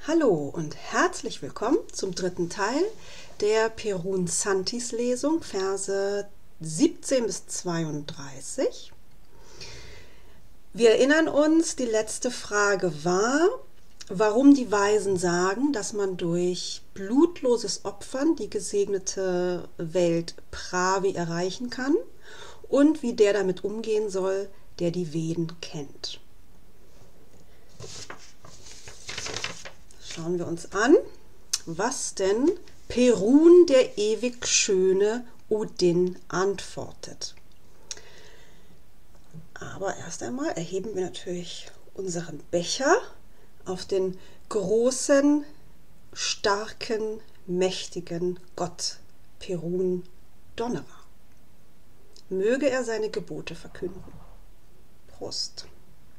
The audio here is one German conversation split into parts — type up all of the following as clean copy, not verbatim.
Hallo und herzlich willkommen zum dritten Teil der Perun Santis Lesung, Verse 17 bis 32. Wir erinnern uns, die letzte Frage war, warum die Weisen sagen, dass man durch blutloses Opfern die gesegnete Welt Pravi erreichen kann und wie der damit umgehen soll, der die Veden kennt. Schauen wir uns an, was denn Perun, der ewig Schöne, Odin antwortet. Aber erst einmal erheben wir natürlich unseren Becher auf den großen, starken, mächtigen Gott Perun Donnerer. Möge er seine Gebote verkünden. Prost.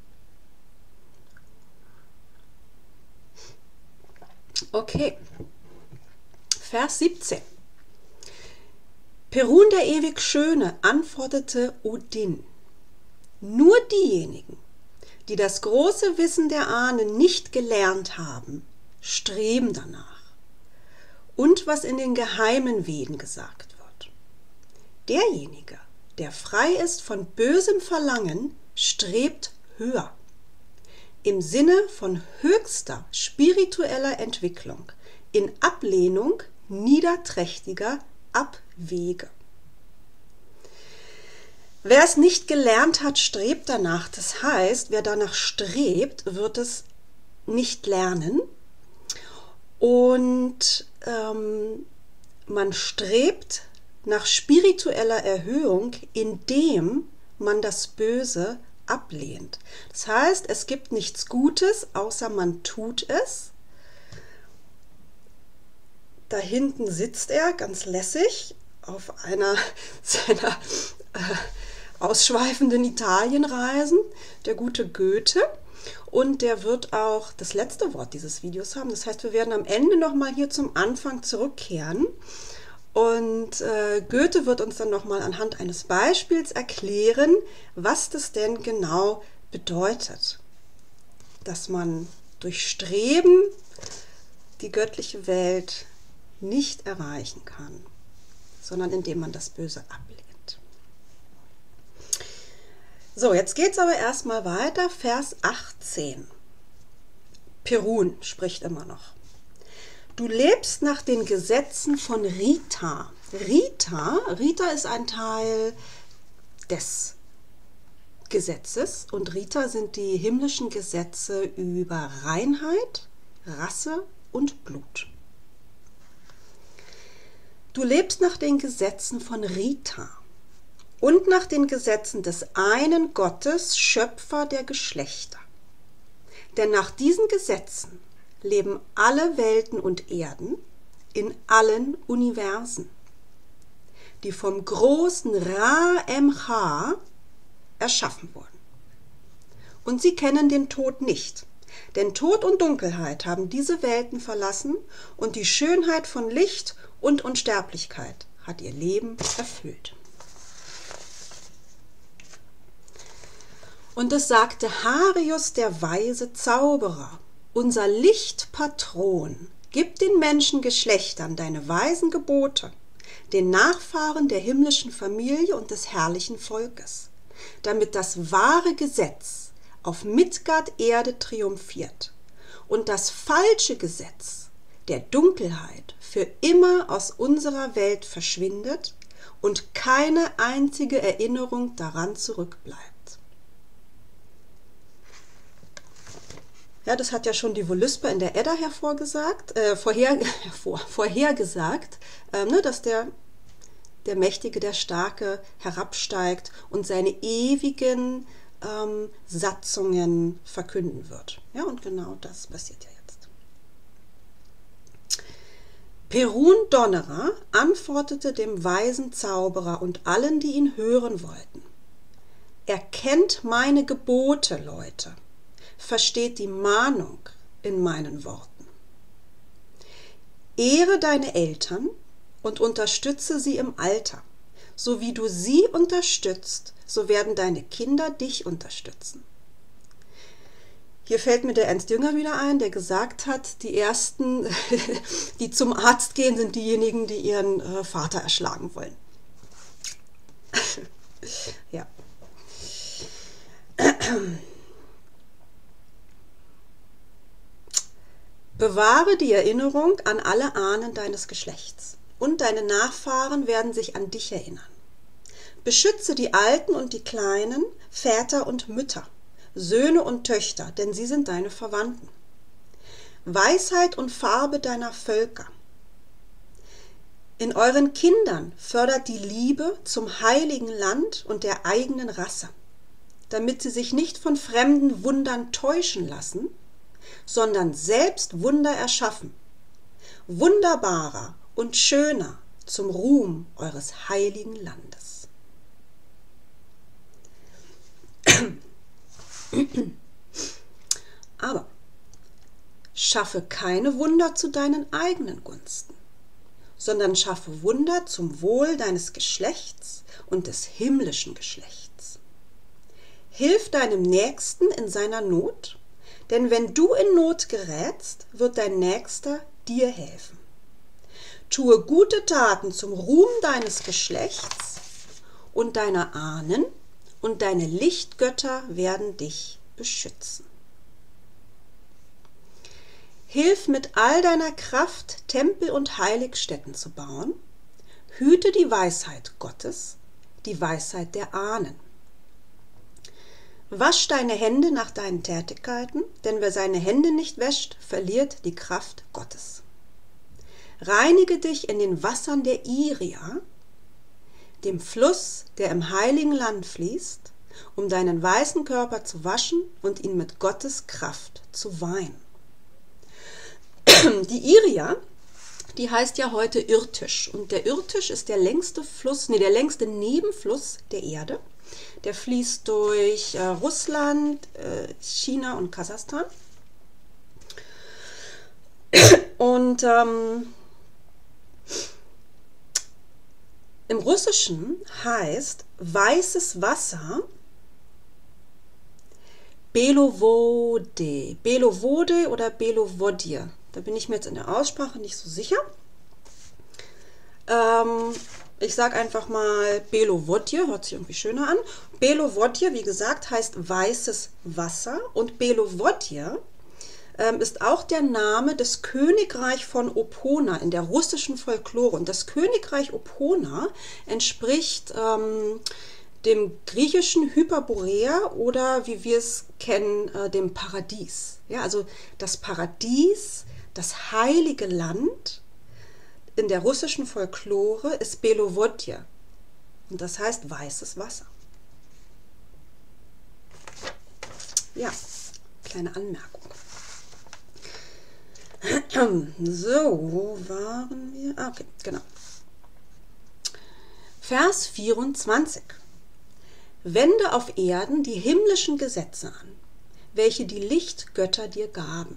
Okay, Vers 17. Perun, der ewig Schöne, antwortete Odin: Nur diejenigen, die das große Wissen der Ahnen nicht gelernt haben, streben danach. Und was in den geheimen Veden gesagt wird. Derjenige, der frei ist von bösem Verlangen, strebt höher. Im Sinne von höchster spiritueller Entwicklung, in Ablehnung niederträchtiger Abwege. Wer es nicht gelernt hat, strebt danach. Das heißt, wer danach strebt, wird es nicht lernen. Und man strebt nach spiritueller Erhöhung, indem man das Böse ablehnt. Das heißt, es gibt nichts Gutes, außer man tut es. Da hinten sitzt er ganz lässig auf einer seiner ausschweifenden Italienreisen, der gute Goethe. Und der wird auch das letzte Wort dieses Videos haben. Das heißt, wir werden am Ende nochmal hier zum Anfang zurückkehren. Und Goethe wird uns dann nochmal anhand eines Beispiels erklären, was das denn genau bedeutet. Dass man durch Streben die göttliche Welt nicht erreichen kann, sondern indem man das Böse ablehnt. So, jetzt geht es aber erstmal weiter, Vers 18. Perun spricht immer noch. Du lebst nach den Gesetzen von Rita. Rita ist ein Teil des Gesetzes und Rita sind die himmlischen Gesetze über Reinheit, Rasse und Blut. Du lebst nach den Gesetzen von Rita und nach den Gesetzen des einen Gottes, Schöpfer der Geschlechter. Denn nach diesen Gesetzen leben alle Welten und Erden in allen Universen, die vom großen Ra-Em-Cha erschaffen wurden. Und sie kennen den Tod nicht, denn Tod und Dunkelheit haben diese Welten verlassen und die Schönheit von Licht und Unsterblichkeit hat ihr Leben erfüllt. Und es sagte Harius, der weise Zauberer, unser Lichtpatron, gib den Menschengeschlechtern deine weisen Gebote, den Nachfahren der himmlischen Familie und des herrlichen Volkes, damit das wahre Gesetz auf Midgard-Erde triumphiert und das falsche Gesetz der Dunkelheit für immer aus unserer Welt verschwindet und keine einzige Erinnerung daran zurückbleibt. Ja, das hat ja schon die Wolisper in der Edda vorhergesagt, dass der Mächtige, der Starke herabsteigt und seine ewigen Satzungen verkünden wird. Ja, und genau das passiert ja jetzt. Perun Donnerer antwortete dem weisen Zauberer und allen, die ihn hören wollten: Erkennt meine Gebote, Leute. Versteht die Mahnung in meinen Worten. Ehre deine Eltern und unterstütze sie im Alter. So wie du sie unterstützt, so werden deine Kinder dich unterstützen. Hier fällt mir der Ernst Jünger wieder ein, der gesagt hat, die Ersten, die zum Arzt gehen, sind diejenigen, die ihren Vater erschlagen wollen. Ja. Bewahre die Erinnerung an alle Ahnen deines Geschlechts, und deine Nachfahren werden sich an dich erinnern. Beschütze die Alten und die Kleinen, Väter und Mütter, Söhne und Töchter, denn sie sind deine Verwandten. Weisheit und Farbe deiner Völker. In euren Kindern fördert die Liebe zum heiligen Land und der eigenen Rasse, damit sie sich nicht von fremden Wundern täuschen lassen, sondern selbst Wunder erschaffen, wunderbarer und schöner zum Ruhm eures heiligen Landes. Aber schaffe keine Wunder zu deinen eigenen Gunsten, sondern schaffe Wunder zum Wohl deines Geschlechts und des himmlischen Geschlechts. Hilf deinem Nächsten in seiner Not, denn wenn du in Not gerätst, wird dein Nächster dir helfen. Tue gute Taten zum Ruhm deines Geschlechts und deiner Ahnen, und deine Lichtgötter werden dich beschützen. Hilf mit all deiner Kraft, Tempel und Heiligstätten zu bauen. Hüte die Weisheit Gottes, die Weisheit der Ahnen. Wasch deine Hände nach deinen Tätigkeiten, denn wer seine Hände nicht wäscht, verliert die Kraft Gottes. Reinige dich in den Wassern der Iria, dem Fluss, der im heiligen Land fließt, um deinen weißen Körper zu waschen und ihn mit Gottes Kraft zu weihen. Die Iria, die heißt ja heute Irtysch, und der Irtysch ist der längste Nebenfluss der Erde. Der fließt durch Russland, China und Kasachstan. Und im Russischen heißt weißes Wasser Belovode. Belovode oder Belovodje. Da bin ich mir jetzt in der Aussprache nicht so sicher. Ich sage einfach mal Belovodje, hört sich irgendwie schöner an. Belovodje, wie gesagt, heißt weißes Wasser, und Belovodje ist auch der Name des Königreichs von Opona in der russischen Folklore. Und das Königreich Opona entspricht dem griechischen Hyperborea oder, wie wir es kennen, dem Paradies. Ja, also das Paradies, das heilige Land in der russischen Folklore ist Belovodje. Und das heißt weißes Wasser. Ja, kleine Anmerkung. So, wo waren wir? Ah, okay, genau. Vers 24. Wende auf Erden die himmlischen Gesetze an, welche die Lichtgötter dir gaben.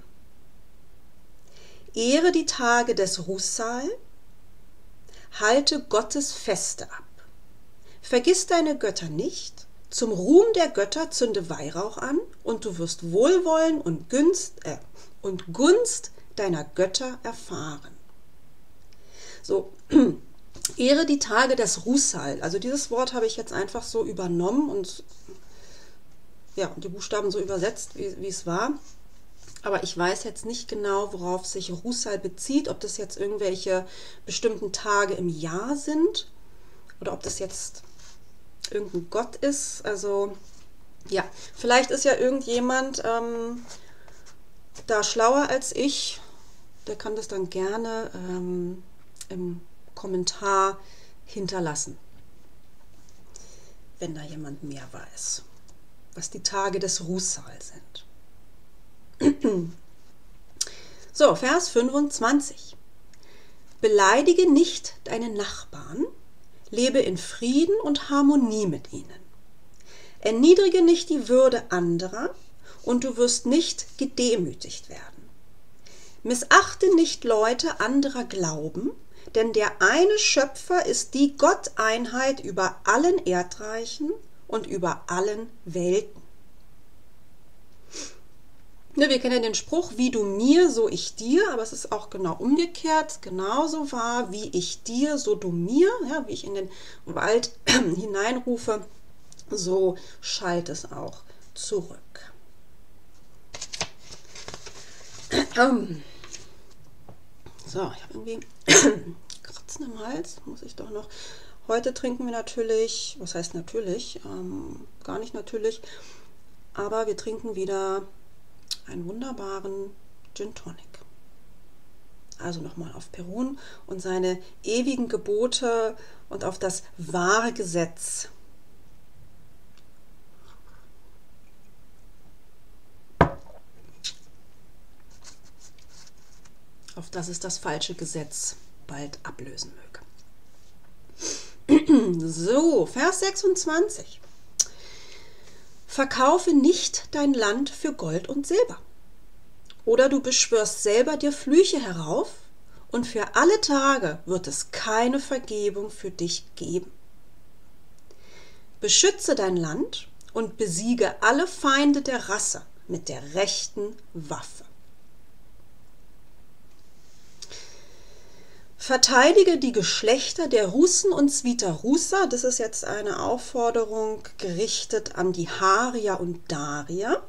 Ehre die Tage des Russal, halte Gottes Feste ab. Vergiss deine Götter nicht, zum Ruhm der Götter zünde Weihrauch an, und du wirst Wohlwollen und Gunst deiner Götter erfahren. So, ehre die Tage des Russal. Also dieses Wort habe ich jetzt einfach so übernommen und ja, die Buchstaben so übersetzt, wie es war. Aber ich weiß jetzt nicht genau, worauf sich Russal bezieht, ob das jetzt irgendwelche bestimmten Tage im Jahr sind oder ob das jetzt irgendein Gott ist. Also ja, vielleicht ist ja irgendjemand da schlauer als ich. Der kann das dann gerne im Kommentar hinterlassen, wenn da jemand mehr weiß, was die Tage des Russal sind. So, Vers 25. Beleidige nicht deinen Nachbarn, lebe in Frieden und Harmonie mit ihnen. Erniedrige nicht die Würde anderer, und du wirst nicht gedemütigt werden. Missachte nicht Leute anderer Glauben, denn der eine Schöpfer ist die Gotteinheit über allen Erdreichen und über allen Welten. Ne, wir kennen ja den Spruch, wie du mir, so ich dir, aber es ist auch genau umgekehrt, genauso wahr, wie ich dir, so du mir, ja, wie ich in den Wald hineinrufe, so schallt es auch zurück. So, ich habe irgendwie Kratzen im Hals, muss ich doch noch. Heute trinken wir natürlich, was heißt natürlich, gar nicht natürlich, aber wir trinken wieder einen wunderbaren Gin Tonic. Also nochmal auf Perun und seine ewigen Gebote und auf das wahre Gesetz. Auf das es das falsche Gesetz bald ablösen möge. So, Vers 26. Verkaufe nicht dein Land für Gold und Silber. Oder du beschwörst selber dir Flüche herauf, und für alle Tage wird es keine Vergebung für dich geben. Beschütze dein Land und besiege alle Feinde der Rasse mit der rechten Waffe. Verteidige die Geschlechter der Russen und Svita-Russa. Das ist jetzt eine Aufforderung gerichtet an die Harier und Darier.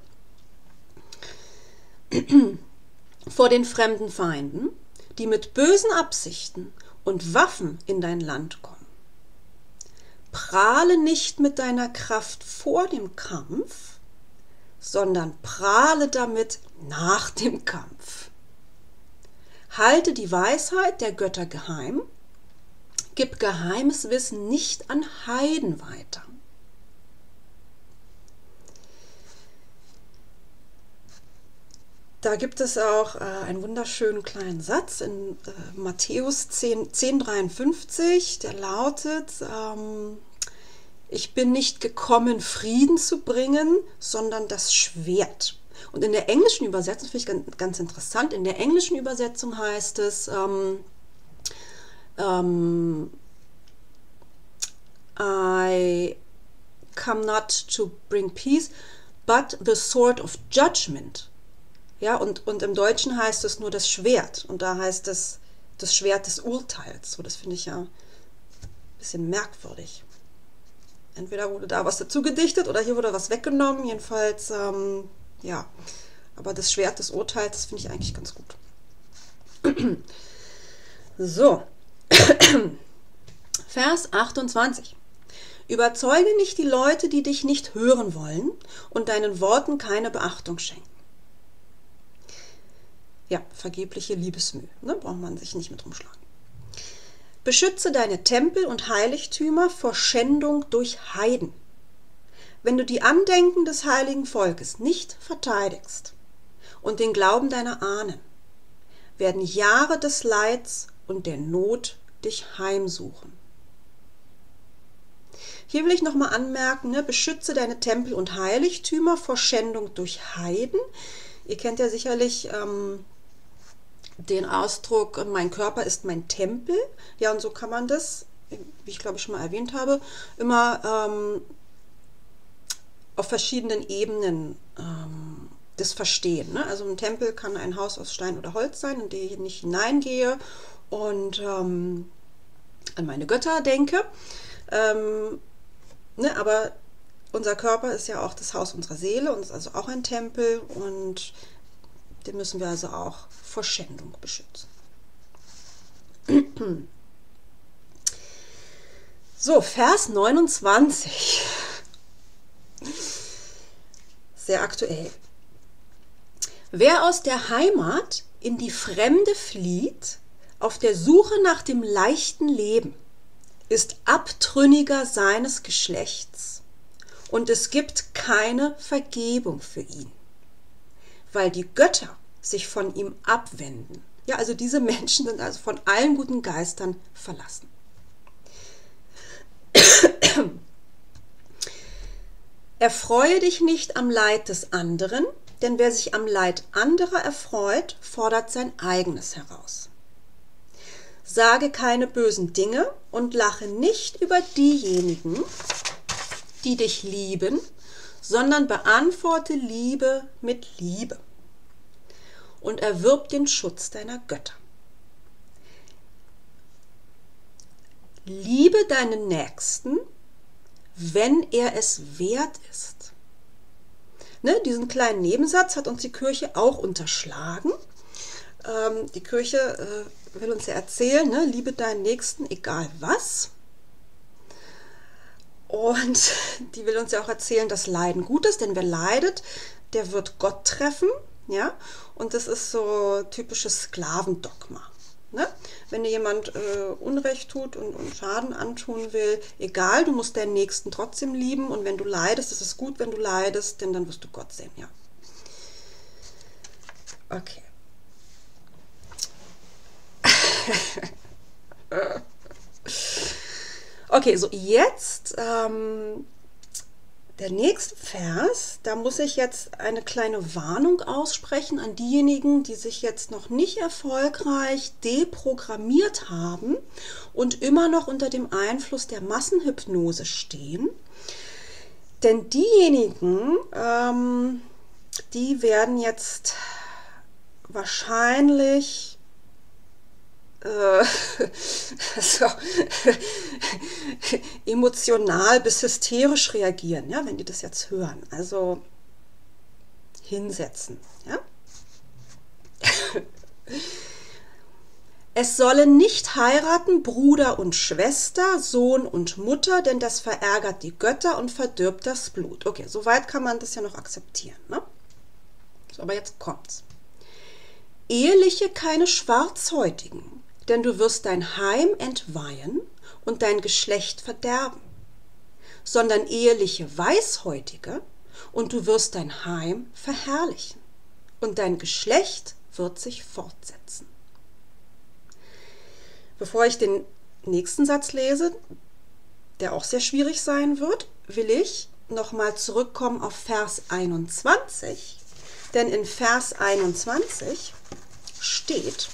Vor den fremden Feinden, die mit bösen Absichten und Waffen in dein Land kommen. Prahle nicht mit deiner Kraft vor dem Kampf, sondern prahle damit nach dem Kampf. Halte die Weisheit der Götter geheim, gib geheimes Wissen nicht an Heiden weiter. Da gibt es auch einen wunderschönen kleinen Satz in Matthäus 10,53, der lautet, ich bin nicht gekommen, Frieden zu bringen, sondern das Schwert. Und in der englischen Übersetzung, finde ich ganz interessant, in der englischen Übersetzung heißt es, I come not to bring peace, but the sword of judgment. Ja, und im Deutschen heißt es nur das Schwert. Und da heißt es das Schwert des Urteils. So, das finde ich ja ein bisschen merkwürdig. Entweder wurde da was dazu gedichtet oder hier wurde was weggenommen. Jedenfalls, ja. Aber das Schwert des Urteils, das finde ich eigentlich ganz gut. So. Vers 28. Überzeuge nicht die Leute, die dich nicht hören wollen und deinen Worten keine Beachtung schenken. Ja, vergebliche Liebesmüh, ne? Braucht man sich nicht mit rumschlagen. Beschütze deine Tempel und Heiligtümer vor Schändung durch Heiden. Wenn du die Andenken des heiligen Volkes nicht verteidigst und den Glauben deiner Ahnen, werden Jahre des Leids und der Not dich heimsuchen. Hier will ich nochmal anmerken, ne? Beschütze deine Tempel und Heiligtümer vor Schändung durch Heiden. Ihr kennt ja sicherlich den Ausdruck, mein Körper ist mein Tempel. Ja, und so kann man das, wie ich glaube ich schon mal erwähnt habe, immer auf verschiedenen Ebenen das verstehen. Ne? Also ein Tempel kann ein Haus aus Stein oder Holz sein, in den ich hineingehe und an meine Götter denke. Ne? Aber unser Körper ist ja auch das Haus unserer Seele und ist also auch ein Tempel und den müssen wir also auch vor Schändung beschützen. So, Vers 29. Sehr aktuell. Wer aus der Heimat in die Fremde flieht, auf der Suche nach dem leichten Leben, ist Abtrünniger seines Geschlechts und es gibt keine Vergebung für ihn, weil die Götter sich von ihm abwenden. Ja, also diese Menschen sind also von allen guten Geistern verlassen. Erfreue dich nicht am Leid des anderen, denn wer sich am Leid anderer erfreut, fordert sein eigenes heraus. Sage keine bösen Dinge und lache nicht über diejenigen, die dich lieben, sondern beantworte Liebe mit Liebe. und erwirb den Schutz deiner Götter. Liebe deinen Nächsten, wenn er es wert ist. Ne, diesen kleinen Nebensatz hat uns die Kirche auch unterschlagen. Die Kirche will uns ja erzählen, ne, liebe deinen Nächsten, egal was. Und die will uns ja auch erzählen, dass Leiden gut ist, denn wer leidet, der wird Gott treffen. Ja? Und das ist so typisches Sklavendogma. Ne? Wenn dir jemand Unrecht tut und Schaden antun will, egal, du musst deinen Nächsten trotzdem lieben. Und wenn du leidest, ist es gut, wenn du leidest, denn dann wirst du Gott sehen. Ja. Okay. Okay, so jetzt der nächste Vers, da muss ich jetzt eine kleine Warnung aussprechen an diejenigen, die sich jetzt noch nicht erfolgreich deprogrammiert haben und immer noch unter dem Einfluss der Massenhypnose stehen. Denn diejenigen, die werden jetzt wahrscheinlich so, emotional bis hysterisch reagieren, ja, wenn die das jetzt hören. Also hinsetzen. Ja? Es sollen nicht heiraten Bruder und Schwester, Sohn und Mutter, denn das verärgert die Götter und verdirbt das Blut. Okay, soweit kann man das ja noch akzeptieren. Ne? So, aber jetzt kommt's. Eheliche keine Schwarzhäutigen, denn du wirst dein Heim entweihen und dein Geschlecht verderben, sondern eheliche Weißhäutige, und du wirst dein Heim verherrlichen, und dein Geschlecht wird sich fortsetzen. Bevor ich den nächsten Satz lese, der auch sehr schwierig sein wird, will ich nochmal zurückkommen auf Vers 21, denn in Vers 21 steht: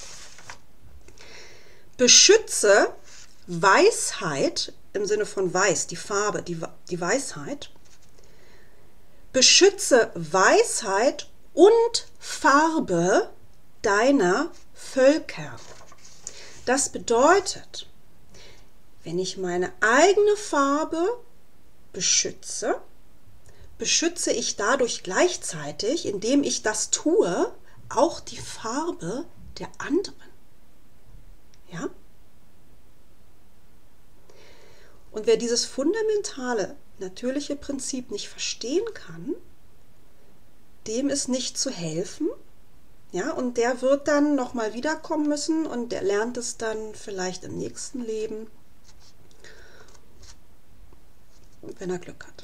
Beschütze Weisheit, im Sinne von weiß, die Farbe, die Weisheit. Beschütze Weisheit und Farbe deiner Völker. Das bedeutet, wenn ich meine eigene Farbe beschütze, beschütze ich dadurch gleichzeitig, indem ich das tue, auch die Farbe der anderen. Ja? Und wer dieses fundamentale, natürliche Prinzip nicht verstehen kann, dem ist nicht zu helfen. Ja, und der wird dann nochmal wiederkommen müssen und der lernt es dann vielleicht im nächsten Leben, wenn er Glück hat.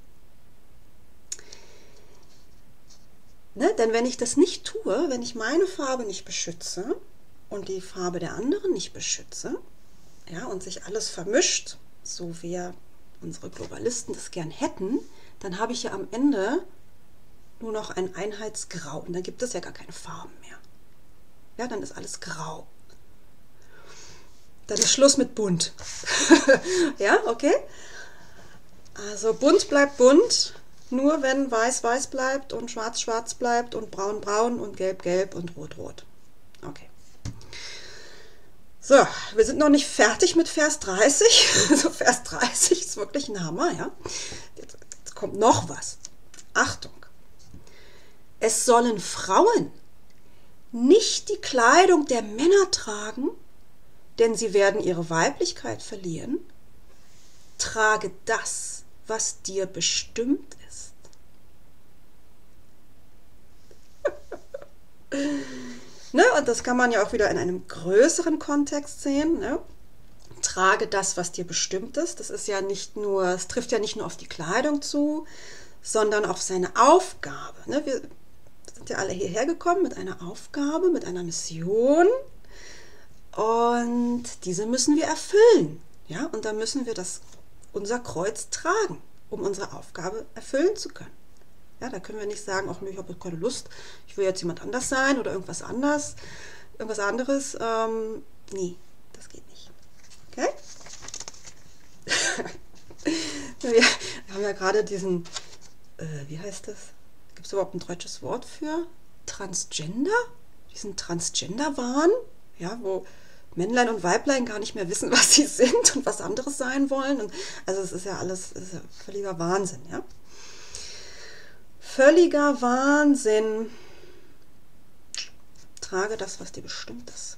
Ne? Denn wenn ich das nicht tue, wenn ich meine Farbe nicht beschütze und die Farbe der anderen nicht beschütze, ja, und sich alles vermischt, so wie unsere Globalisten das gern hätten, dann habe ich ja am Ende nur noch ein Einheitsgrau. Und dann gibt es ja gar keine Farben mehr. Ja, dann ist alles grau. Dann ist Schluss mit bunt. Ja, okay? Also bunt bleibt bunt, nur wenn weiß weiß bleibt und schwarz schwarz bleibt und braun braun und gelb gelb und rot rot. Okay. So, wir sind noch nicht fertig mit Vers 30. Also Vers 30 ist wirklich ein Hammer, ja? Jetzt kommt noch was. Achtung. Es sollen Frauen nicht die Kleidung der Männer tragen, denn sie werden ihre Weiblichkeit verlieren. Trage das, was dir bestimmt ist. Ne? Und das kann man ja auch wieder in einem größeren Kontext sehen. Ne? Trage das, was dir bestimmt ist. Das ist ja nicht nur, es trifft ja nicht nur auf die Kleidung zu, sondern auf seine Aufgabe. Ne? Wir sind ja alle hierher gekommen mit einer Aufgabe, mit einer Mission. Und diese müssen wir erfüllen. Ja? Und da müssen wir unser Kreuz tragen, um unsere Aufgabe erfüllen zu können. Ja, da können wir nicht sagen, ach nee, ich habe keine Lust, ich will jetzt jemand anders sein oder irgendwas anderes. Nee, das geht nicht. Okay? Wir haben ja gerade diesen, wie heißt das? Gibt es überhaupt ein deutsches Wort für? Transgender? diesen Transgender-Wahn, ja, wo Männlein und Weiblein gar nicht mehr wissen, was sie sind und was anderes sein wollen. Und also es ist ja alles, ist ja völliger Wahnsinn, ja. Völliger Wahnsinn. Trage das, was dir bestimmt ist.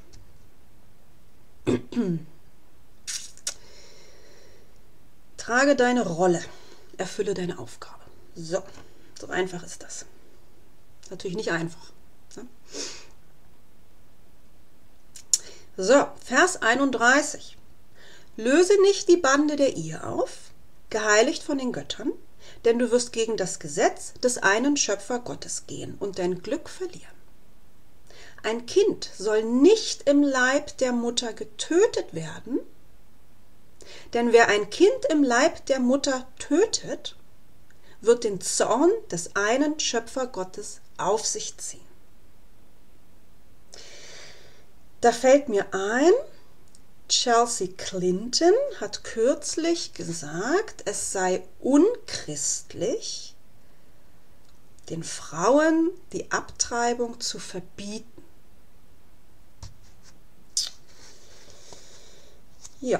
Trage deine Rolle. Erfülle deine Aufgabe. So einfach ist das. Natürlich nicht einfach. Ne? So, Vers 31. Löse nicht die Bande der Ehe auf, geheiligt von den Göttern, denn du wirst gegen das Gesetz des einen Schöpfer Gottes gehen und dein Glück verlieren. Ein Kind soll nicht im Leib der Mutter getötet werden, denn wer ein Kind im Leib der Mutter tötet, wird den Zorn des einen Schöpfer Gottes auf sich ziehen. Da fällt mir ein, Chelsea Clinton hat kürzlich gesagt, es sei unchristlich, den Frauen die Abtreibung zu verbieten. Ja,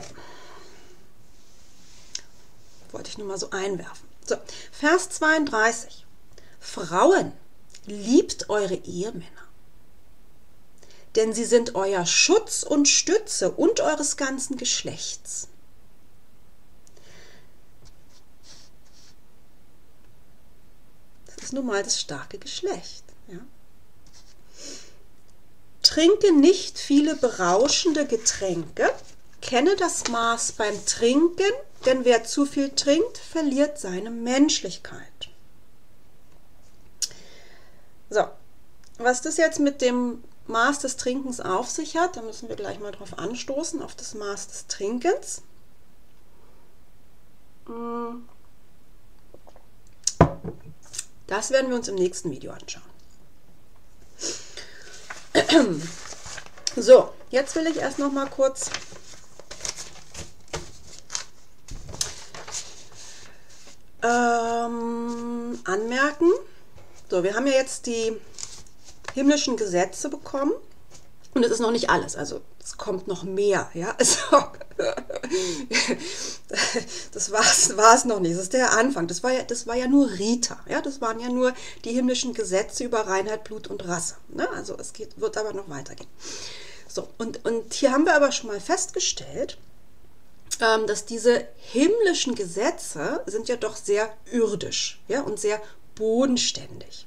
wollte ich nur mal so einwerfen. So, Vers 32. Frauen, liebt eure Ehemänner, denn sie sind euer Schutz und Stütze und eures ganzen Geschlechts. Das ist nun mal das starke Geschlecht. Ja? Trinke nicht viele berauschende Getränke, kenne das Maß beim Trinken, denn wer zu viel trinkt, verliert seine Menschlichkeit. So, was das jetzt mit dem Maß des Trinkens auf sich hat, da müssen wir gleich mal drauf anstoßen, auf das Maß des Trinkens. Das werden wir uns im nächsten Video anschauen. So, jetzt will ich erst noch mal kurz anmerken. So, wir haben ja jetzt die himmlischen Gesetze bekommen und es ist noch nicht alles, also es kommt noch mehr, ja, also, das war es noch nicht, das ist der Anfang, das war ja nur Rita, ja, das waren ja nur die himmlischen Gesetze über Reinheit, Blut und Rasse, ne? Also es wird aber noch weitergehen. So, und hier haben wir aber schon mal festgestellt, dass diese himmlischen Gesetze sind ja doch sehr irdisch, ja, und sehr bodenständig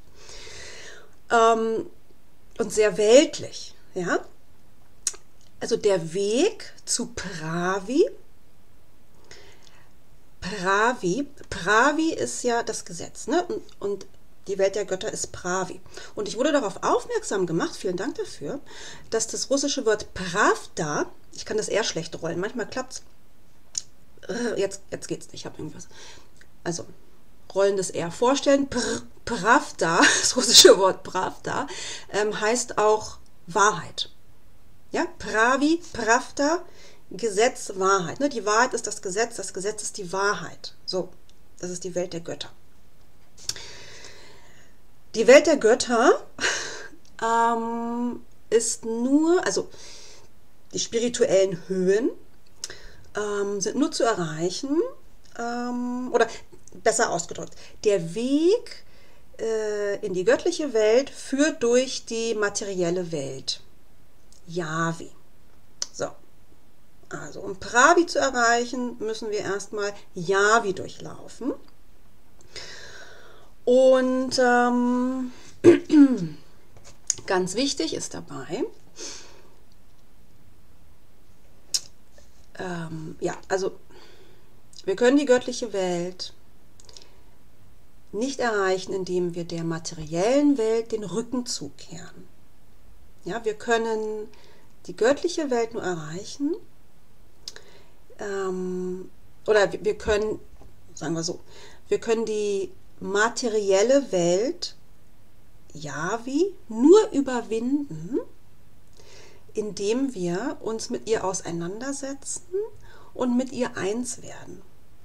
und sehr weltlich, ja. Also der Weg zu Pravi ist ja das Gesetz, ne? Und die Welt der Götter ist Pravi. Und ich wurde darauf aufmerksam gemacht, vielen Dank dafür, dass das russische Wort Pravda, ich kann das eher schlecht rollen, manchmal klappt's. Jetzt geht's nicht, ich habe irgendwas. Also, rollendes R vorstellen. Pravda, das russische Wort Pravda, heißt auch Wahrheit. Ja, Pravi, Pravda, Gesetz, Wahrheit. Ne? Die Wahrheit ist das Gesetz ist die Wahrheit. So, das ist die Welt der Götter. Die Welt der Götter ist nur, also die spirituellen Höhen sind nur zu erreichen, oder besser ausgedrückt, der Weg in die göttliche Welt führt durch die materielle Welt. Yavi. So, also um Pravi zu erreichen, müssen wir erstmal Yavi durchlaufen. Und ganz wichtig ist dabei, ja, also wir können die göttliche Welt nicht erreichen, indem wir der materiellen Welt den Rücken zukehren. Ja, wir können die göttliche Welt nur erreichen, oder wir können, sagen wir so, wir können die materielle Welt, Yavi, nur überwinden, indem wir uns mit ihr auseinandersetzen und mit ihr eins werden.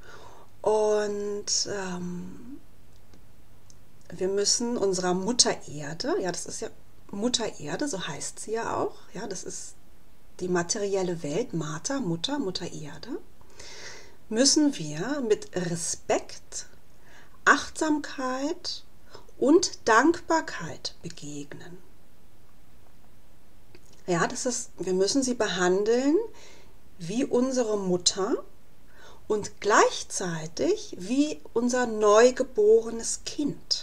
Und wir müssen unserer Mutter Erde, ja, das ist ja Mutter Erde, so heißt sie ja auch, ja, das ist die materielle Welt, Mater, Mutter Erde, müssen wir mit Respekt, Achtsamkeit und Dankbarkeit begegnen. Ja, wir müssen sie behandeln wie unsere Mutter und gleichzeitig wie unser neugeborenes Kind.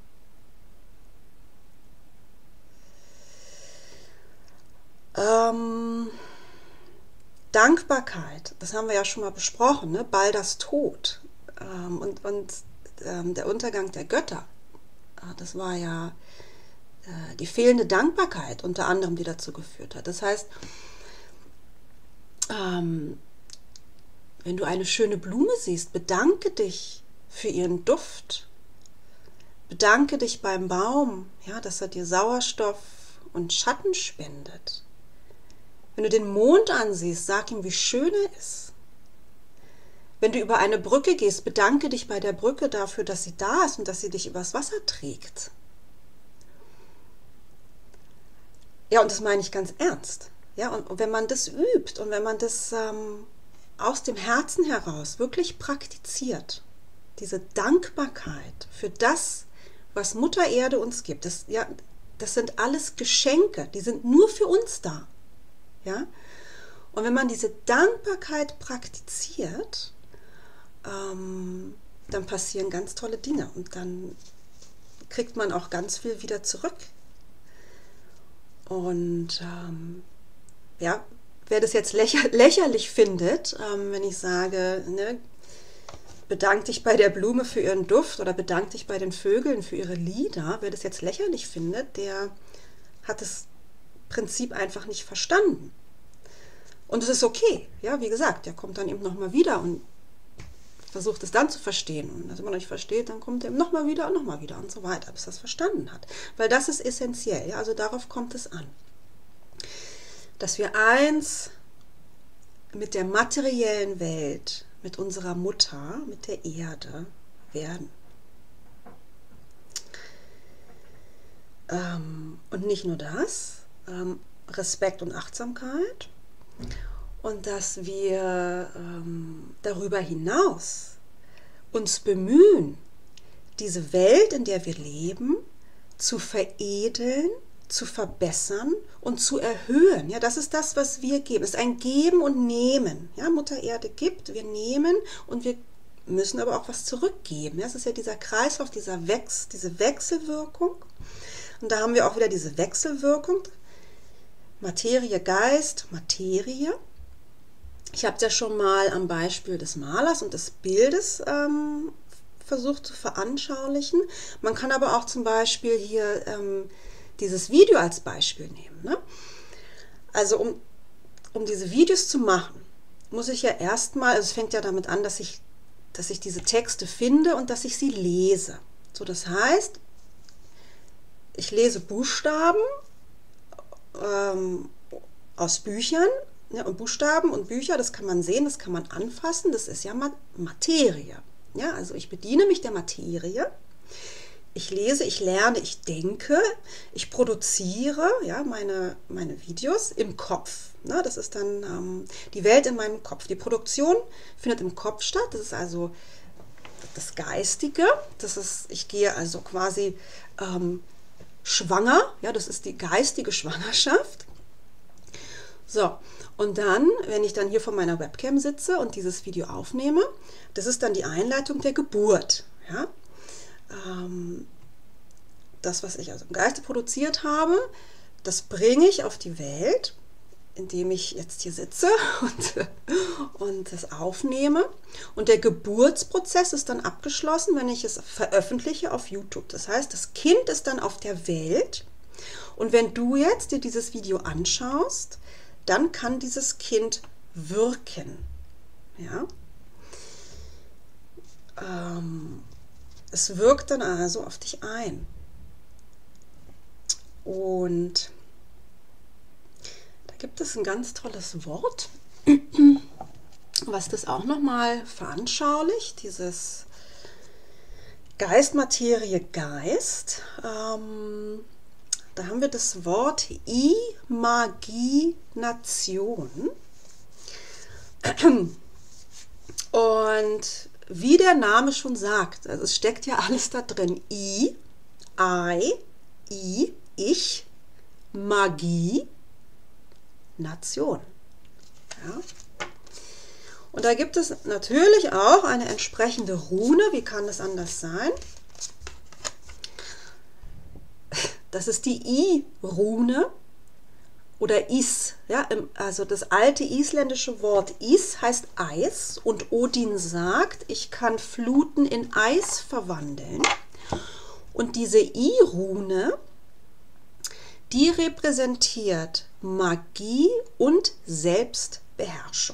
Dankbarkeit, das haben wir ja schon mal besprochen, ne? Balders Tod und der Untergang der Götter, das war ja die fehlende Dankbarkeit unter anderem, die dazu geführt hat. Das heißt, wenn du eine schöne Blume siehst, bedanke dich für ihren Duft. Bedanke dich beim Baum, ja, dass er dir Sauerstoff und Schatten spendet. Wenn du den Mond ansiehst, sag ihm, wie schön er ist. Wenn du über eine Brücke gehst, bedanke dich bei der Brücke dafür, dass sie da ist und dass sie dich übers Wasser trägt. Ja, und das meine ich ganz ernst. Ja, und wenn man das übt und wenn man das aus dem Herzen heraus wirklich praktiziert, diese Dankbarkeit für das, was Mutter Erde uns gibt, das sind alles Geschenke, die sind nur für uns da. Ja? Und wenn man diese Dankbarkeit praktiziert, dann passieren ganz tolle Dinge und dann kriegt man auch ganz viel wieder zurück. Und ja, wer das jetzt lächerlich findet, wenn ich sage, ne, bedank dich bei der Blume für ihren Duft oder bedank dich bei den Vögeln für ihre Lieder, wer das jetzt lächerlich findet, der hat das Prinzip einfach nicht verstanden. Und es ist okay, ja, wie gesagt, der kommt dann eben nochmal wieder und versucht es dann zu verstehen. Und wenn man nicht versteht, dann kommt er eben nochmal wieder und so weiter, bis er es verstanden hat. Weil das ist essentiell, ja, also darauf kommt es an. Dass wir eins mit der materiellen Welt, mit unserer Mutter, mit der Erde werden. Und nicht nur das, Respekt und Achtsamkeit. Und dass wir darüber hinaus uns bemühen, diese Welt, in der wir leben, zu veredeln, zu verbessern und zu erhöhen. Ja, das ist das, was wir geben. Es ist ein Geben und Nehmen. Ja, Mutter Erde gibt, wir nehmen und wir müssen aber auch was zurückgeben. Ja, es ist ja dieser Kreislauf, diese Wechselwirkung. Und da haben wir auch wieder diese Wechselwirkung. Materie, Geist, Materie. Ich habe es ja schon mal am Beispiel des Malers und des Bildes versucht zu veranschaulichen. Man kann aber auch zum Beispiel hier dieses Video als Beispiel nehmen. Ne? Also um diese Videos zu machen, muss ich ja erstmal, also es fängt ja damit an, dass ich diese Texte finde und dass ich sie lese. So, das heißt, ich lese Buchstaben aus Büchern, ja, und Buchstaben und Bücher, das kann man sehen, das kann man anfassen, das ist ja Materie. Ja, also ich bediene mich der Materie, ich lese, ich lerne, ich denke, ich produziere ja, meine Videos im Kopf. Ne, das ist dann die Welt in meinem Kopf. Die Produktion findet im Kopf statt, das ist also das Geistige, ich gehe also quasi schwanger, ja, das ist die geistige Schwangerschaft. So, und dann, wenn ich dann hier vor meiner Webcam sitze und dieses Video aufnehme, das ist dann die Einleitung der Geburt. Ja? Das, was ich also im Geiste produziert habe, das bringe ich auf die Welt, indem ich jetzt hier sitze und das aufnehme. Und der Geburtsprozess ist dann abgeschlossen, wenn ich es veröffentliche auf YouTube. Das heißt, das Kind ist dann auf der Welt. Und wenn du jetzt dir dieses Video anschaust, dann kann dieses Kind wirken. Ja? Es wirkt dann also auf dich ein. Und da gibt es ein ganz tolles Wort, was das auch nochmal veranschaulicht, dieses Geist, Materie, Geist. da haben wir das Wort Imagination. Und wie der Name schon sagt, also es steckt ja alles da drin. I, ich, Magie, Nation. Ja. Und da gibt es natürlich auch eine entsprechende Rune. Wie kann es anders sein? Das ist die I-Rune oder Is. Ja, also das alte isländische Wort Is heißt Eis und Odin sagt, ich kann Fluten in Eis verwandeln. Und diese I-Rune, die repräsentiert Magie und Selbstbeherrschung.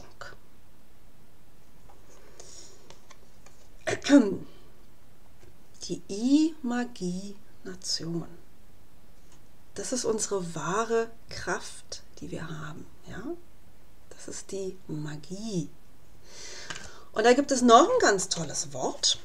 Die I-Magie-Nation. Das ist unsere wahre Kraft, die wir haben. Ja? Das ist die Magie. Und da gibt es noch ein ganz tolles Wort.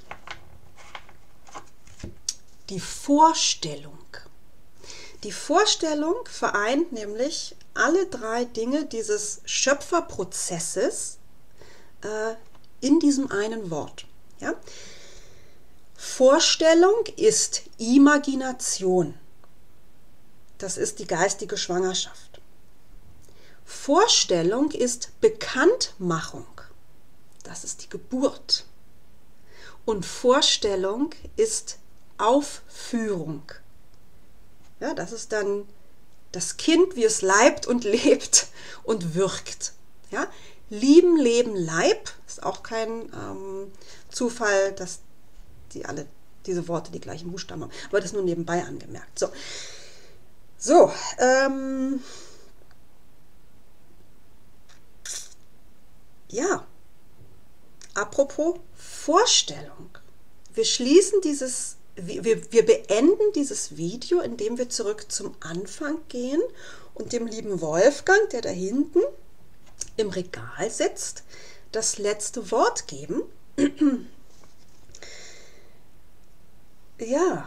Die Vorstellung. Die Vorstellung vereint nämlich alle drei Dinge dieses Schöpferprozesses in diesem einen Wort. Ja? Vorstellung ist Imagination. Das ist die geistige Schwangerschaft. Vorstellung ist Bekanntmachung. Das ist die Geburt. Und Vorstellung ist Aufführung. Ja, das ist dann das Kind, wie es leibt und lebt und wirkt. Ja? Lieben, Leben, Leib ist auch kein Zufall, dass die alle diese Worte die gleichen Buchstaben haben. Aber das nur nebenbei angemerkt. So, ja, apropos Vorstellung. Wir beenden dieses Video, indem wir zurück zum Anfang gehen und dem lieben Wolfgang, der da hinten im Regal sitzt, das letzte Wort geben. Ja,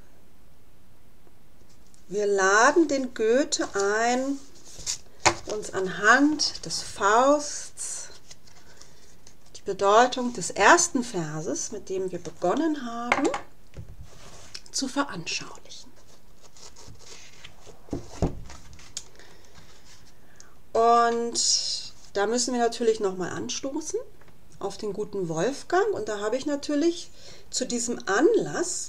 wir laden den Goethe ein, uns anhand des Fausts die Bedeutung des ersten Verses, mit dem wir begonnen haben, zu veranschaulichen. Und da müssen wir natürlich nochmal anstoßen auf den guten Wolfgang. Und da habe ich natürlich zu diesem Anlass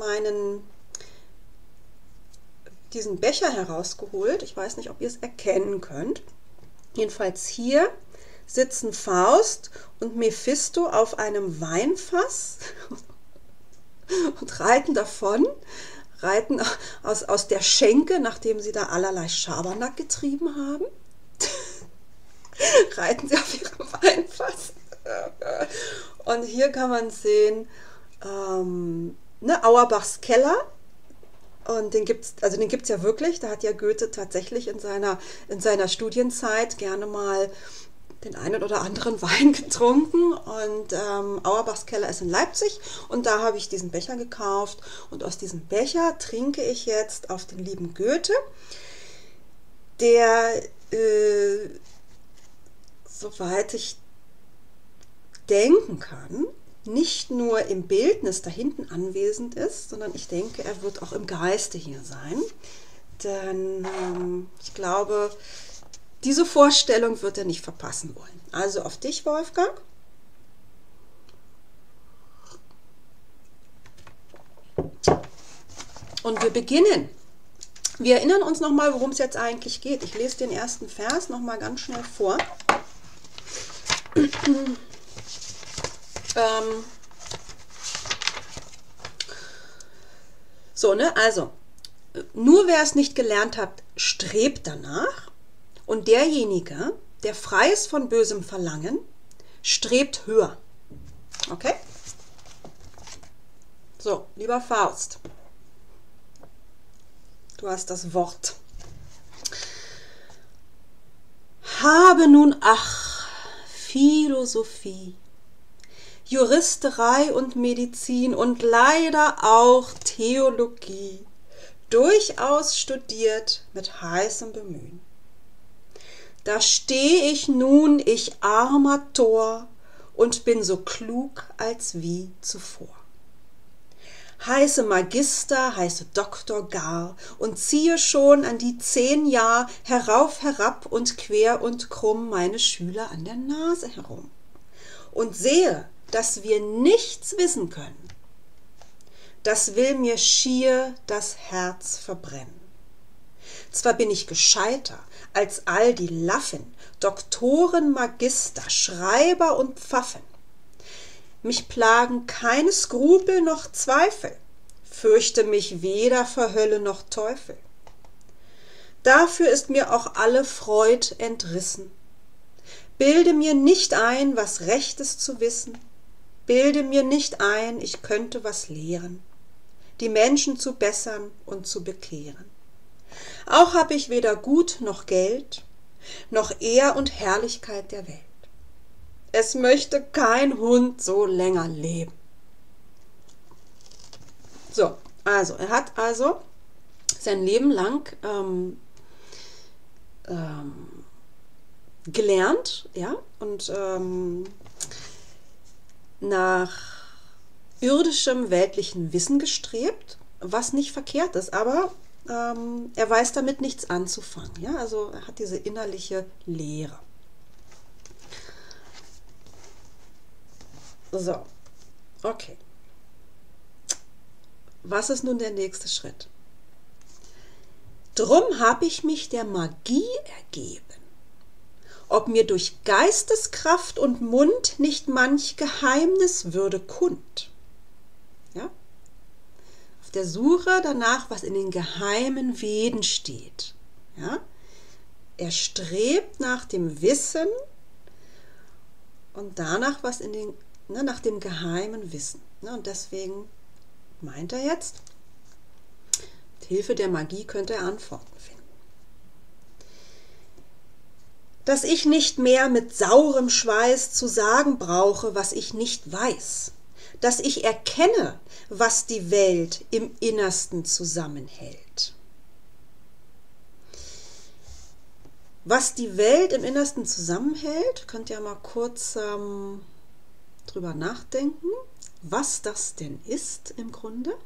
diesen Becher herausgeholt. Ich weiß nicht, ob ihr es erkennen könnt. Jedenfalls hier sitzen Faust und Mephisto auf einem Weinfass und reiten aus der Schenke, nachdem sie da allerlei Schabernack getrieben haben. Reiten sie auf ihrem Weinfass. Und hier kann man sehen, Auerbachs Keller. Und den gibt's ja wirklich. Da hat ja Goethe tatsächlich in seiner Studienzeit gerne mal den einen oder anderen Wein getrunken. Und Auerbachs Keller ist in Leipzig. Und da habe ich diesen Becher gekauft. Und aus diesem Becher trinke ich jetzt auf den lieben Goethe, der, soweit ich denken kann, nicht nur im Bildnis da hinten anwesend ist, sondern ich denke, er wird auch im Geiste hier sein. Denn ich glaube, diese Vorstellung wird er nicht verpassen wollen. Also auf dich, Wolfgang. Und wir beginnen. Wir erinnern uns nochmal, worum es jetzt eigentlich geht. Ich lese den ersten Vers nochmal ganz schnell vor. Also, nur wer es nicht gelernt hat, strebt danach, und derjenige, der frei ist von bösem Verlangen, strebt höher. Okay? So, lieber Faust, du hast das Wort. Habe nun, Philosophie, Juristerei und Medizin und leider auch Theologie durchaus studiert mit heißem Bemühen. Da steh ich nun, ich armer Tor, und bin so klug als wie zuvor. Heiße Magister, heiße Doktor gar und ziehe schon an die 10 Jahr herauf, herab und quer und krumm meine Schüler an der Nase herum und sehe, dass wir nichts wissen können. Das will mir schier das Herz verbrennen. Zwar bin ich gescheiter als all die Laffen, Doktoren, Magister, Schreiber und Pfaffen. Mich plagen keine Skrupel noch Zweifel, fürchte mich weder vor Hölle noch Teufel. Dafür ist mir auch alle Freud entrissen. Bilde mir nicht ein, was Rechtes zu wissen, bilde mir nicht ein, ich könnte was lehren, die Menschen zu bessern und zu bekehren. Auch hab ich weder Gut noch Geld, noch Ehr und Herrlichkeit der Welt. Es möchte kein Hund so länger leben. So, also, er hat also sein Leben lang gelernt, ja, und nach irdischem, weltlichen Wissen gestrebt, was nicht verkehrt ist, aber er weiß damit nichts anzufangen. Ja? Also er hat diese innerliche Leere. So, okay. Was ist nun der nächste Schritt? Drum habe ich mich der Magie ergeben, ob mir durch Geisteskraft und Mund nicht manch Geheimnis würde kund. Ja? Auf der Suche danach, was in den geheimen Veden steht. Ja? Er strebt nach dem Wissen und danach, was in den, nach dem geheimen Wissen. Und deswegen meint er jetzt, mit Hilfe der Magie könnte er Antworten finden. Dass ich nicht mehr mit saurem Schweiß zu sagen brauche, was ich nicht weiß. Dass ich erkenne, was die Welt im Innersten zusammenhält. Was die Welt im Innersten zusammenhält, könnt ihr mal kurz drüber nachdenken, was das denn ist im Grunde.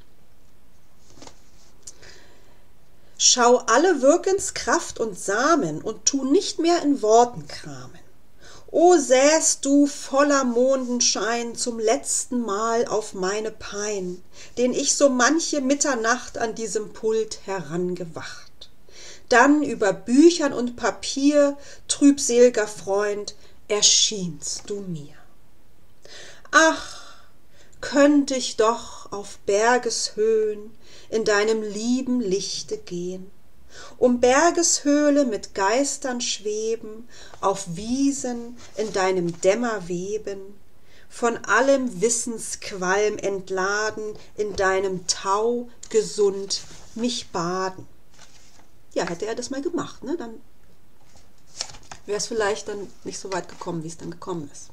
Schau alle Wirkenskraft und Samen und tu nicht mehr in Worten kramen. O sähst du voller Mondenschein zum letzten Mal auf meine Pein, den ich so manche Mitternacht an diesem Pult herangewacht. Dann über Büchern und Papier, trübselger Freund, erschienst du mir. Ach, könnt ich doch auf Bergeshöhen in deinem lieben Lichte gehen, um Bergeshöhle mit Geistern schweben, auf Wiesen in deinem Dämmer weben, von allem Wissensqualm entladen, in deinem Tau gesund mich baden. Ja, hätte er das mal gemacht, ne? Dann wäre es vielleicht dann nicht so weit gekommen, wie es dann gekommen ist.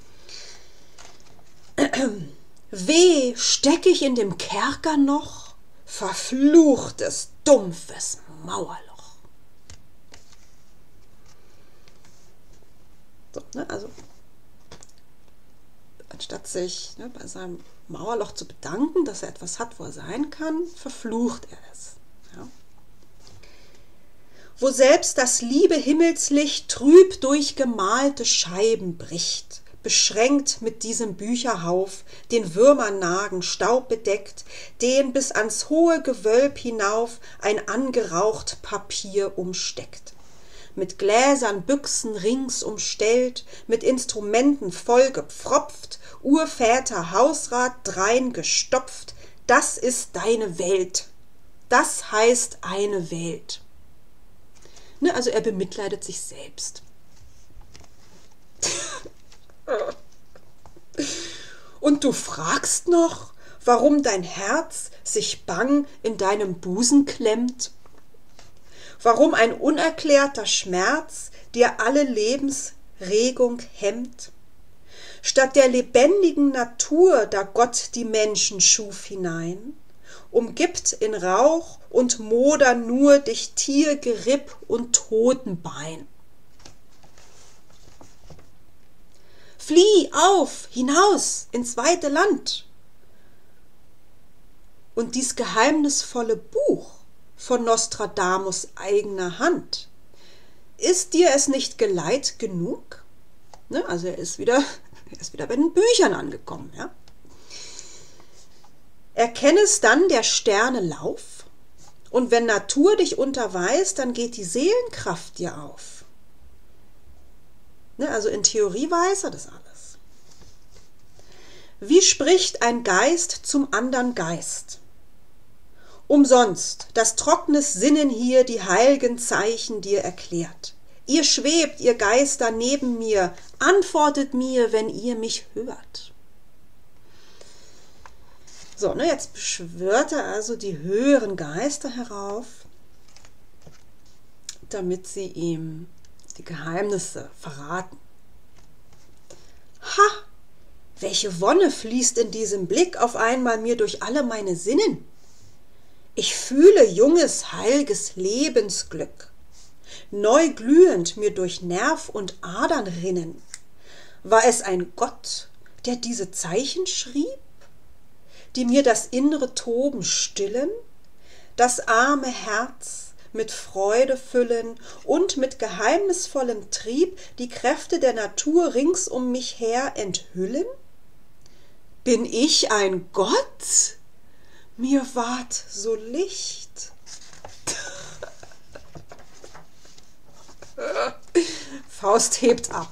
Weh, steck ich in dem Kerker noch, verfluchtes, dumpfes Mauerloch. So, ne, also, anstatt sich bei seinem Mauerloch zu bedanken, dass er etwas hat, wo er sein kann, verflucht er es. Ja. Wo selbst das liebe Himmelslicht trüb durch gemalte Scheiben bricht, beschränkt mit diesem Bücherhauf, den Würmer nagen, staubbedeckt, den bis ans hohe Gewölb hinauf ein angeraucht Papier umsteckt. Mit Gläsern, Büchsen rings umstellt, mit Instrumenten vollgepfropft, Urväter Hausrat drein gestopft, das ist deine Welt. Das heißt eine Welt. Ne, also er bemitleidet sich selbst. Und du fragst noch, warum dein Herz sich bang in deinem Busen klemmt? Warum ein unerklärter Schmerz dir alle Lebensregung hemmt? Statt der lebendigen Natur, da Gott die Menschen schuf hinein, umgibt in Rauch und Moder nur dich Tiergeripp und Totenbein. Flieh auf, hinaus ins weite Land. Und dies geheimnisvolle Buch von Nostradamus eigener Hand, ist dir es nicht Geleit genug? Ne, also er ist wieder bei den Büchern angekommen. Ja? Erkenne es dann der Sterne Lauf, und wenn Natur dich unterweist, dann geht die Seelenkraft dir auf. Ne, also in Theorie weiß er das alles. Wie spricht ein Geist zum andern Geist? Umsonst, das trockenes Sinnen hier die heilgen Zeichen dir erklärt. Ihr schwebt, ihr Geister neben mir, antwortet mir, wenn ihr mich hört. So, ne, jetzt beschwört er also die höheren Geister herauf, damit sie ihm die Geheimnisse verraten. Ha! Welche Wonne fließt in diesem Blick auf einmal mir durch alle meine Sinnen? Ich fühle junges, heilges Lebensglück, neu glühend mir durch Nerv und Adern rinnen. War es ein Gott, der diese Zeichen schrieb, die mir das innere Toben stillen, das arme Herz mit Freude füllen und mit geheimnisvollem Trieb die Kräfte der Natur rings um mich her enthüllen? Bin ich ein Gott? Mir ward so Licht. Faust hebt ab.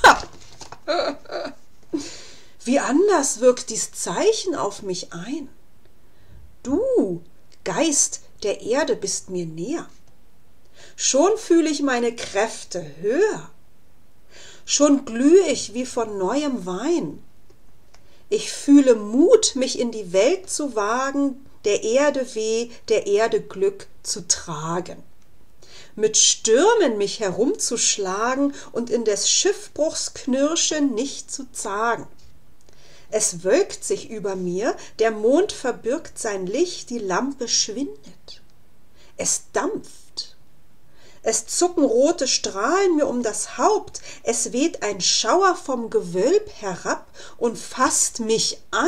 Wie anders wirkt dies Zeichen auf mich ein. Du, Geist der Erde, bist mir näher. Schon fühle ich meine Kräfte höher. Schon glühe ich wie von neuem Wein. Ich fühle Mut, mich in die Welt zu wagen, der Erde weh, der Erde Glück zu tragen. Mit Stürmen mich herumzuschlagen und in des Schiffbruchs Knirsche nicht zu zagen. Es wölkt sich über mir, der Mond verbirgt sein Licht, die Lampe schwindet. Es dampft. Es zucken rote Strahlen mir um das Haupt, es weht ein Schauer vom Gewölb herab und fasst mich an.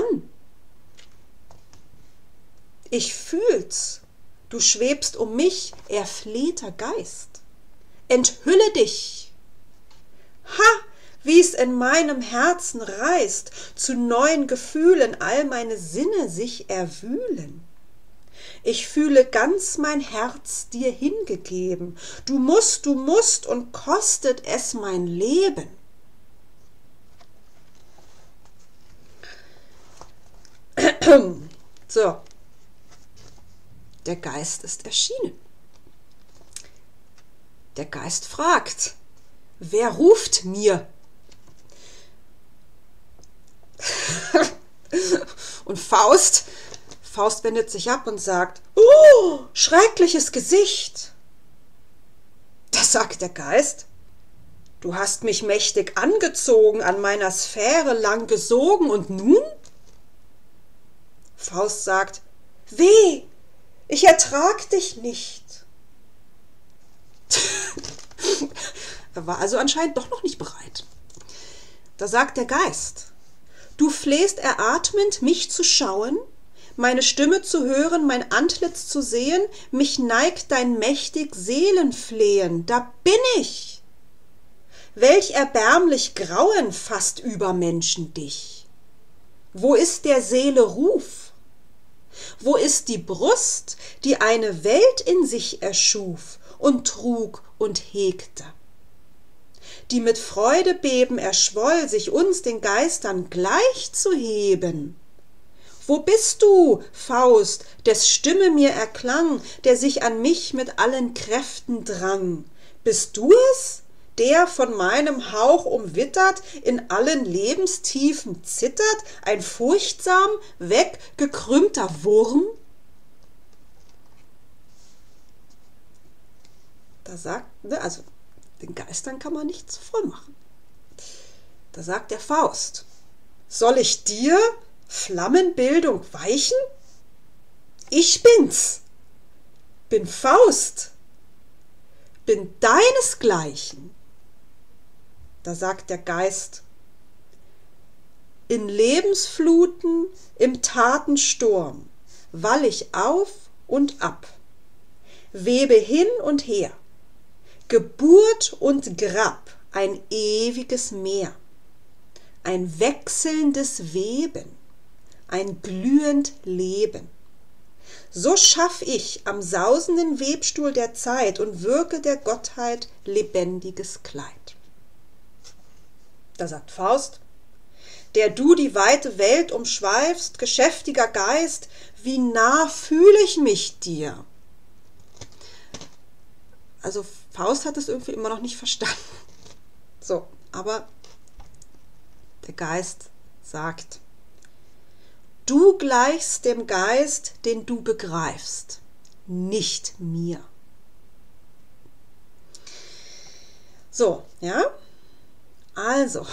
Ich fühl's, du schwebst um mich, erflehter Geist. Enthülle dich. Ha, wie's in meinem Herzen reißt, zu neuen Gefühlen all meine Sinne sich erwühlen. Ich fühle ganz mein Herz dir hingegeben. Du musst und kostet es mein Leben. So, der Geist ist erschienen. Der Geist fragt, wer ruft mir? Und Faust wendet sich ab und sagt, oh, schreckliches Gesicht. Da sagt der Geist, du hast mich mächtig angezogen, an meiner Sphäre lang gesogen und nun? Faust sagt, weh, ich ertrag dich nicht. Er war also anscheinend doch noch nicht bereit. Da sagt der Geist, du flehst eratmend, mich zu schauen, meine Stimme zu hören, mein Antlitz zu sehen, mich neigt dein mächtig Seelenflehen, da bin ich. Welch erbärmlich Grauen fasst über Menschen dich. Wo ist der Seele Ruf? Wo ist die Brust, die eine Welt in sich erschuf und trug und hegte? Die mit Freudebeben erschwoll, sich uns den Geistern gleich zu heben. Wo bist du, Faust, des Stimme mir erklang, der sich an mich mit allen Kräften drang? Bist du es, der von meinem Hauch umwittert, in allen Lebenstiefen zittert, ein furchtsam weggekrümmter Wurm? Da sagt, also den Geistern kann man nichts vormachen. Da sagt der Faust, soll ich dir, Flammenbildung, weichen? Ich bin's, bin Faust, bin deinesgleichen. Da sagt der Geist: In Lebensfluten, im Tatensturm, wall ich auf und ab, webe hin und her, Geburt und Grab, ein ewiges Meer, ein wechselndes Weben, ein glühend Leben. So schaff ich am sausenden Webstuhl der Zeit und wirke der Gottheit lebendiges Kleid. Da sagt Faust: Der du die weite Welt umschweifst, geschäftiger Geist, wie nah fühle ich mich dir? Also Faust hat es irgendwie immer noch nicht verstanden. So, aber der Geist sagt: Du gleichst dem Geist, den du begreifst, nicht mir. So, ja, also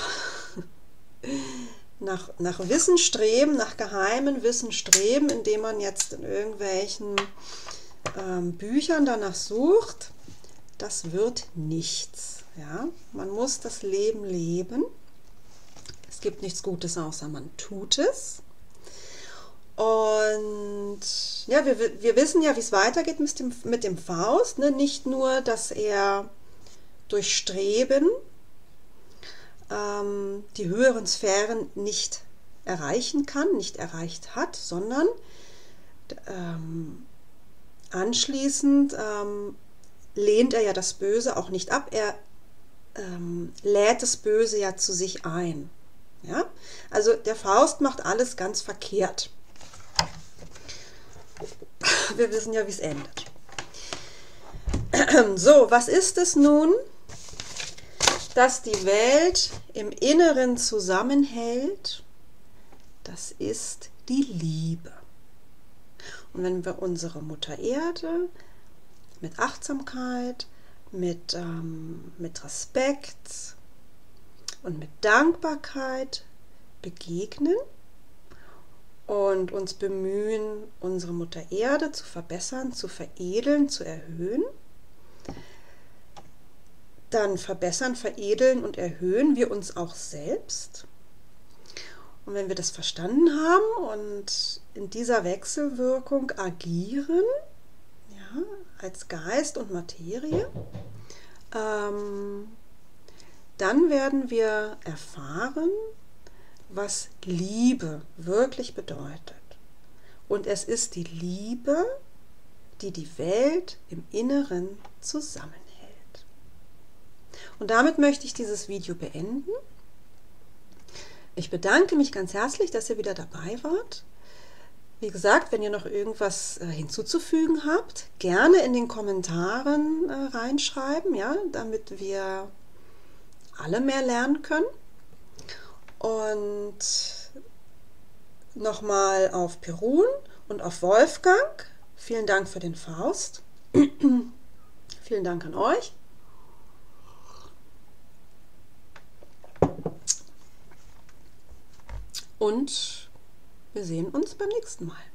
nach Wissen streben, nach geheimen Wissen streben, indem man jetzt in irgendwelchen Büchern danach sucht, das wird nichts. Ja? Man muss das Leben leben. Es gibt nichts Gutes, außer man tut es. Und ja, wir wissen ja, wie es weitergeht mit dem Faust. Ne? Nicht nur, dass er durch Streben die höheren Sphären nicht erreichen kann, nicht erreicht hat, sondern anschließend lehnt er ja das Böse auch nicht ab. Er lädt das Böse ja zu sich ein. Ja? Also der Faust macht alles ganz verkehrt. Wir wissen ja, wie es endet. So, was ist es nun, das die Welt im Inneren zusammenhält? Das ist die Liebe. Und wenn wir unsere Mutter Erde mit Achtsamkeit, mit Respekt und mit Dankbarkeit begegnen und uns bemühen, unsere Mutter Erde zu verbessern, zu veredeln, zu erhöhen, dann verbessern, veredeln und erhöhen wir uns auch selbst. Und wenn wir das verstanden haben und in dieser Wechselwirkung agieren, ja, als Geist und Materie, dann werden wir erfahren, was Liebe wirklich bedeutet. Und es ist die Liebe, die die Welt im Inneren zusammenhält. Und damit möchte ich dieses Video beenden. Ich bedanke mich ganz herzlich, dass ihr wieder dabei wart. Wie gesagt, wenn ihr noch irgendwas hinzuzufügen habt, gerne in den Kommentaren reinschreiben, ja, damit wir alle mehr lernen können. Und nochmal auf Perun und auf Wolfgang. Vielen Dank für den Faust. Vielen Dank an euch. Und wir sehen uns beim nächsten Mal.